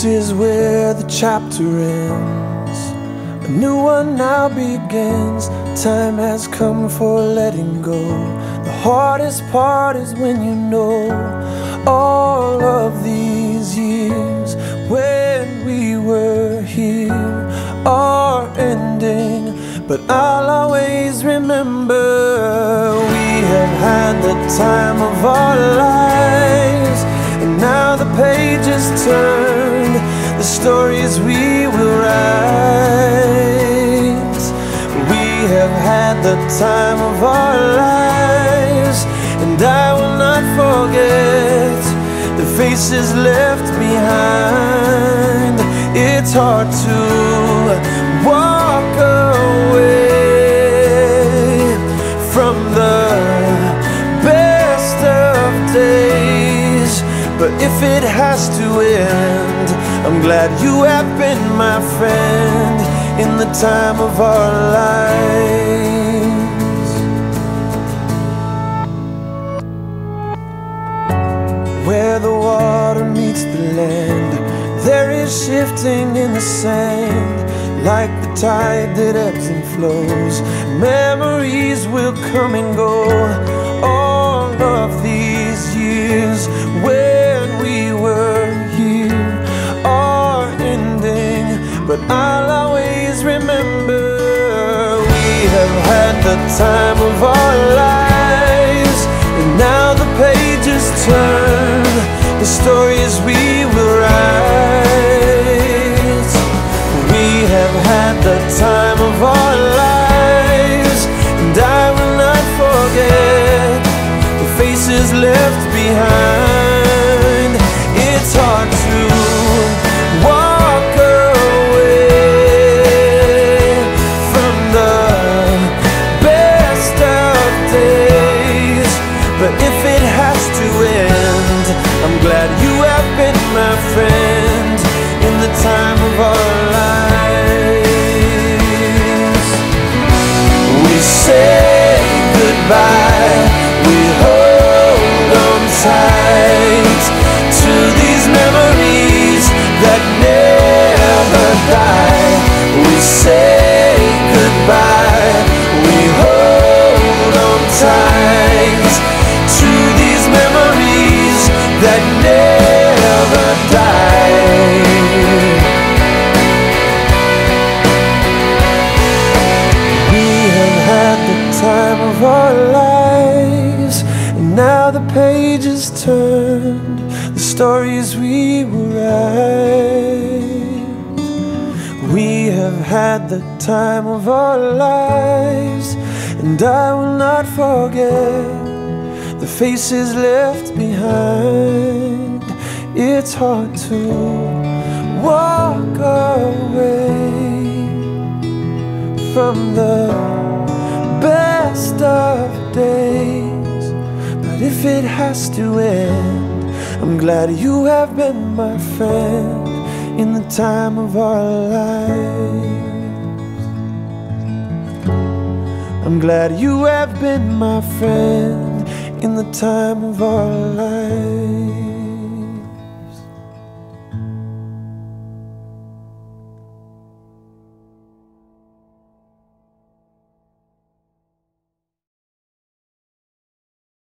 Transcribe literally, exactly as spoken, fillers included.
This is where the chapter ends. A new one now begins. Time has come for letting go. The hardest part is when you know all of these years when we were here are ending. But I'll always remember we have had the time of our lives, and now the page is turned, the stories we will write. We have had the time of our lives, and I will not forget the faces left behind. It's hard to walk away from the best of days, but if it has to end, I'm glad you have been my friend in the time of our lives. Where the water meets the land, there is shifting in the sand, like the tide that ebbs and flows. Memories will come and go. All of these years when we were here are ending, but I'll always remember we have had the time of our lives, and now the pages turn, the stories we will write. We have had the time of our lives, and I will not forget the faces left behind. It's hard to walk away from the best of days, but if it has to end, I'm glad you have been my friend in the time of our lives. We say goodbye, we hold on tight to these memories that never die. We say goodbye, we hold on tight to these memories that never die. We have had the time of our lives, and now the page is turned, the stories we will write. We have had the time of our lives, and I will not forget the faces left behind. It's hard to walk away from the best of days, but if it has to end, I'm glad you have been my friend in the time of our lives. I'm glad you have been my friend in the time of our lives.